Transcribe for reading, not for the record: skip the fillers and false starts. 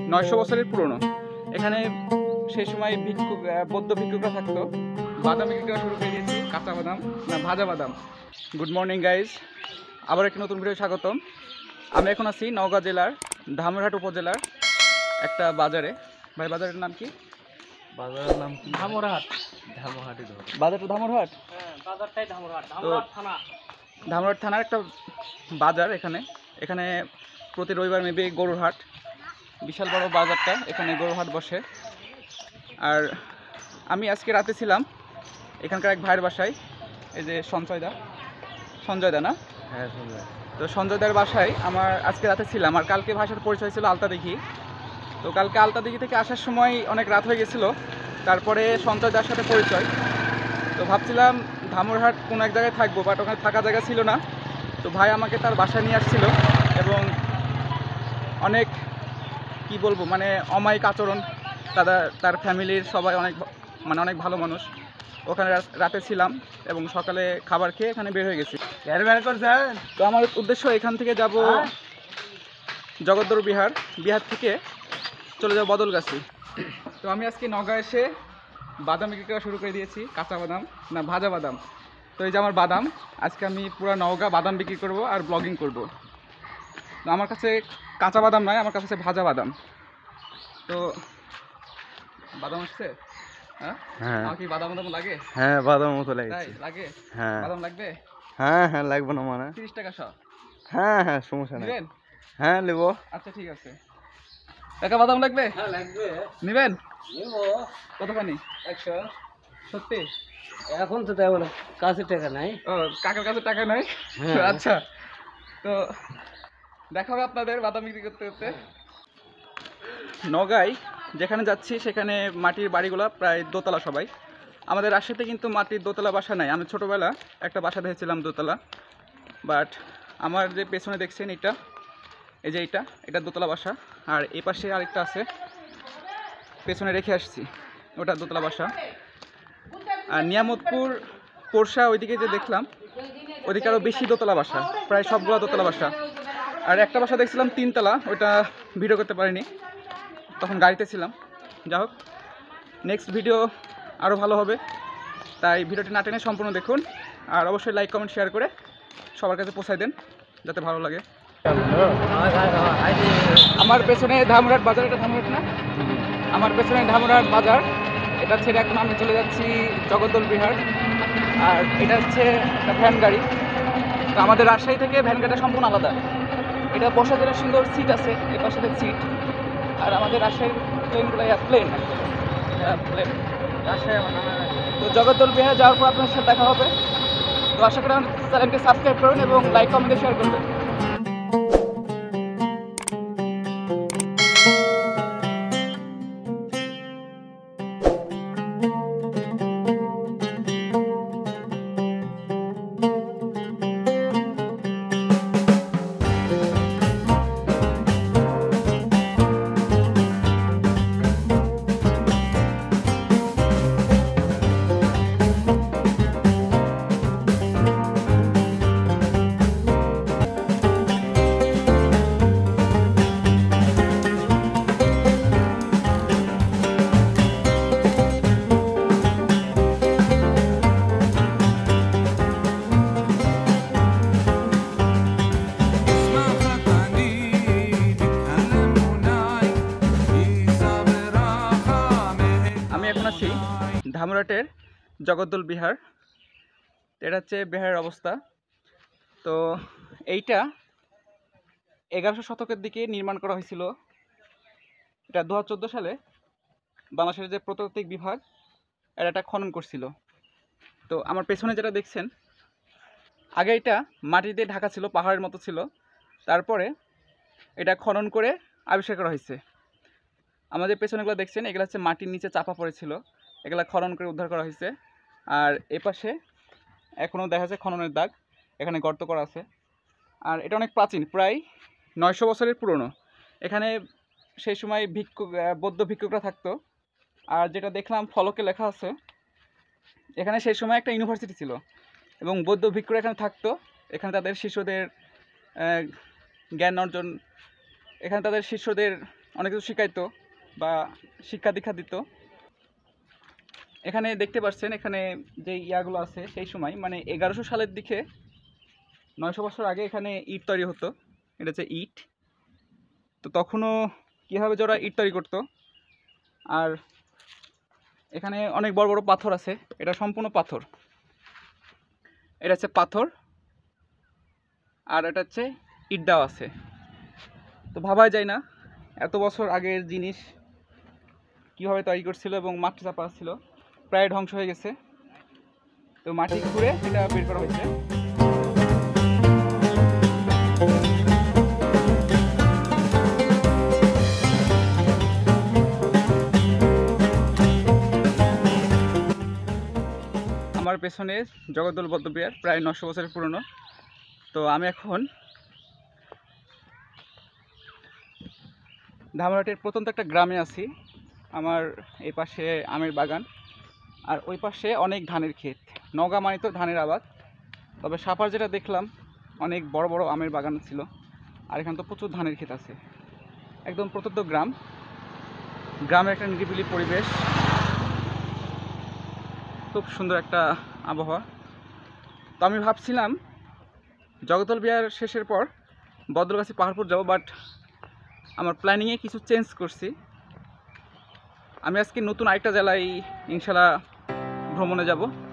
900 বছরের পুরনো। এখানে সেই সময় বৌদ্ধ ভিক্ষুকরা থাকতো। বাদাম বিক্রি করা শুরু করে দিয়েছি, কাঁচা বাদাম না ভাজা বাদাম। গুড মর্নিং গাইজ, আবার একটি নতুন ভিডিও স্বাগতম। আমি এখন আছি নওগাঁ জেলার ধামরাহাট উপজেলার একটা বাজারে। ভাই বাজারের নাম কি? বাজারের নাম ধামরাহাট। বাজারটা ধামরাহাট? হ্যাঁ, বাজারটাই ধামরাহাট। ধামরাহাট থানার একটা বাজার। এখানে প্রতি রবিবার মেবি গরুর হাট, বিশাল বড় বাজারটা, এখানে গরুর হাট বসে। আর আমি আজকে রাতে ছিলাম এখানকার এক ভাইয়ের বাসায়, এই যে সঞ্জয় দা না? হ্যাঁ, সঞ্জয়। তো সঞ্জয়দার বাসায় আমার আজকে রাতে ছিলাম। আর কালকে ভাষার পরিচয় ছিল আলতাদিঘি। তো কালকে আলতাদিঘি থেকে আসার সময় অনেক রাত হয়ে গেছিলো, তারপরে সঞ্জয়দার সাথে পরিচয়। তো ভাবছিলাম ধামরাহাট কোনো এক জায়গায় থাকবো, বাট ওখানে থাকা জায়গা ছিল না। তো ভাই আমাকে তার বাসায় নিয়ে আসছিল এবং অনেক কি বলবো, মানে অমায়িক আচরণ। তার ফ্যামিলির সবাই অনেক ভালো মানুষ। ওখানে রাতে ছিলাম এবং সকালে খাবার খেয়ে এখানে বের হয়ে গেছি। তো আমার উদ্দেশ্য এখান থেকে যাব জগদ্দল বিহার থেকে চলে যাব বদলগাছি। তো আমি আজকে নওগাঁ এসে বাদাম বিক্রি করা শুরু করে দিয়েছি, কাঁচা বাদাম না ভাজা বাদাম। তো এই যে আমার বাদাম, আজকে আমি পুরো নওগাঁ বাদাম বিক্রি করব আর ব্লগিং করব। তো আমার কাছে কাঁচা বাদাম নয়, আমার কাছে আছে ভাজা বাদাম। তো বাদাম আসছে? হ্যাঁ, আমার কি বাদাম লাগে? হ্যাঁ, বাদাম মতো লাগে। হ্যাঁ, বাদাম লাগবে? হ্যাঁ, লাগবে না মানে 30 টাকা সব। হ্যাঁ, সমস্যা নেই। নেবেন? হ্যাঁ, নেবো। আচ্ছা ঠিক আছে। টাকা বাদাম লাগবে? হ্যাঁ, লাগবে। নেবেন? নেবো। কতখানি? 100। সত্যি? এখন তো তেমন কাছে টাকা নাই। ও, কাকার কাছে টাকা নাই? আচ্ছা, তো দেখা হবে আপনাদের বাদাম বিক্রি করতে করতে। নওগাঁয় যেখানে যাচ্ছি সেখানে মাটির বাড়িগুলো প্রায় দোতলা সবাই। আমাদের রাজশাহীতে কিন্তু মাটির দোতলা বাসা নাই। আমি ছোটোবেলা একটা বাসা দেখেছিলাম দোতলা, বাট আমার যে পেছনে দেখছেন এই যে এটা দোতলা বাসা। আর এই পাশে আরেকটা আছে, পেছনে রেখে আসছি, ওটা দোতলা বাসা। আর নিয়ামতপুর পোরশা ওইদিকে যে দেখলাম, ওইদিকে আরও বেশি দোতলা বাসা, প্রায় সবগুলো দোতলা বাসা। আর একটা বাসা দেখছিলাম 3 তলা, ওইটা ভিডিও করতে পারিনি, তখন গাড়িতে ছিলাম। যা হোক, নেক্সট ভিডিও আরও ভালো হবে, তাই ভিডিওটি না টেনে সম্পূর্ণ দেখুন। আর অবশ্যই লাইক কমেন্ট শেয়ার করে সবার কাছে পৌঁছায় দেন, যাতে ভালো লাগে। আমার পেছনে ধামরাহাট বাজার, এটা ধামরাহাট না? আমার পেছনে ধামরাহাট বাজার, এটা ছেড়ে এখন আমি চলে যাচ্ছি জগদ্দল বিহার। আর এটা হচ্ছে একটা ভ্যান গাড়ি। তো আমাদের রাজশাহী থেকে ভ্যান গাড়িটা সম্পূর্ণ আলাদা। এটা বসার জন্য সুন্দর সিট আছে, এর পাশে সিট। আর আমাদের রাজশাহীর প্লেনগুলো প্লেন রাজশাহী আমার নানা। তো জগদ্দল বিহার যাওয়ার পর আপনার সাথে দেখা হবে। তো আশা করি আমাদের চ্যানেলকে সাবস্ক্রাইব করুন এবং লাইক কমেন্ট শেয়ার করবেন। ধামরাহাটের জগদ্দল বিহার, এটা হচ্ছে বিহারের অবস্থা। তো এইটা 1100 শতকের দিকে নির্মাণ করা হয়েছিল। এটা 2014 সালে বাংলাদেশের যে প্রত্নতাত্ত্বিক বিভাগ এটা খনন করছিল। তো আমার পেছনে যেটা দেখছেন, আগে এটা মাটি দিয়ে ঢাকা ছিল, পাহাড়ের মতো ছিল। তারপরে এটা খনন করে আবিষ্কার করা হয়েছে। আমাদের পেছনেগুলো দেখছেন, এগুলো হচ্ছে মাটির নিচে চাপা পড়েছিল, এগুলা খনন করে উদ্ধার করা হয়েছে। আর এপাশে এখনও দেখা যায় খননের দাগ, এখানে গর্ত করা আছে। আর এটা অনেক প্রাচীন, প্রায় 900 বছরের পুরনো। এখানে সেই সময় বৌদ্ধ ভিক্ষুকরা থাকতো। আর যেটা দেখলাম ফলকে লেখা আছে, এখানে সেই সময় একটা ইউনিভার্সিটি ছিল এবং বৌদ্ধ ভিক্ষুরা এখানে থাকতো। এখানে তাদের শিষ্যদের জ্ঞান অর্জন, এখানে তাদের শিষ্যদের অনেক কিছু শিখাইতো বা শিক্ষা দীক্ষা দিত। এখানে দেখতে পাচ্ছেন এখানে যে ইয়াগুলো আছে সেই সময় মানে 1100 সালের দিকে 900 বছর আগে এখানে ইট তৈরি হতো। এটা হচ্ছে ইট। তো তখনও কীভাবে যারা ইট তৈরি করতো, আর এখানে অনেক বড় বড় পাথর আছে। এটা সম্পূর্ণ পাথর, এটা হচ্ছে পাথর, আর এটা হচ্ছে ইট দেওয়া আছে। তো ভাবাই যায় না এত বছর আগের জিনিস কীভাবে তৈরি করছিল, এবং মাটি চাপা ছিল, প্রায় ধ্বংস হয়ে গেছে। তো মাটি খুঁড়ে এটা বের করা হয়েছে। আমার পেছনে জগদ্দল বৌদ্ধবিহার প্রায় 900 বছরের পুরনো। তো আমি এখন ধামরাটের প্রত্যন্ত একটা গ্রামে আছি। আমার এই পাশে আমের বাগান, আর ওই পাশে অনেক ধানের ক্ষেত। নওগাঁ মানে তো ধানের আবাদ। তবে সাপার যেটা দেখলাম অনেক বড় বড় আমের বাগান ছিল, আর এখানে তো প্রচুর ধানের ক্ষেত আছে। একদম প্রত্যন্ত গ্রাম, গ্রামের একটা নিরিবিলি পরিবেশ, খুব সুন্দর একটা আবহাওয়া। তো আমি ভাবছিলাম জগদ্দল বিহার শেষের পর বদলগাছি পাহাড়পুর যাব, বাট আমার প্ল্যানিংয়ে কিছু চেঞ্জ করছি। আমি আজকে নতুন আরেকটা জেলায় ইনশাল্লাহ ভ্রমণে যাব।